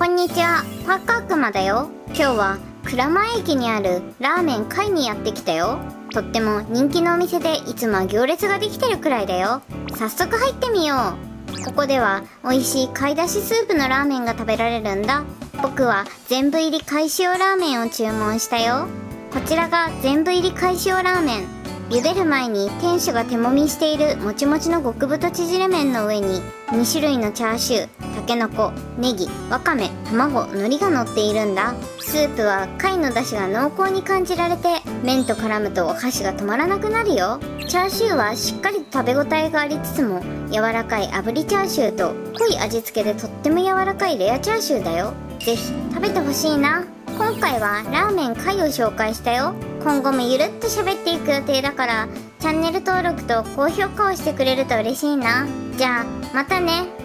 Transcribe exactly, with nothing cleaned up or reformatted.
んにちは、パッカークマだよ。今日は鞍馬駅にあるラーメン会にやってきたよ。とっても人気のお店でいつもは行列ができてるくらいだよ。早速入ってみよう。ここでは美味しい貝だしスープのラーメンが食べられるんだ。僕は全部入り貝塩ラーメンを注文したよ。こちらが全部入り貝塩ラーメン。茹でる前に店主が手もみしているもちもちの極太縮れ麺の上にに種類のチャーシュー、たけのこ、ネギ、わかめ、卵、海苔が乗っているんだ。スープは貝の出汁が濃厚に感じられて、麺と絡むと箸が止まらなくなるよ。チャーシューはしっかりと食べ応えがありつつも柔らかい炙りチャーシューと濃い味付けでとっても柔らかいレアチャーシューだよ。ぜひ食べてほしいな。今回はラーメン貝を紹介したよ。今後もゆるっと喋っていく予定だから、チャンネル登録と高評価をしてくれると嬉しいな。じゃあまたね。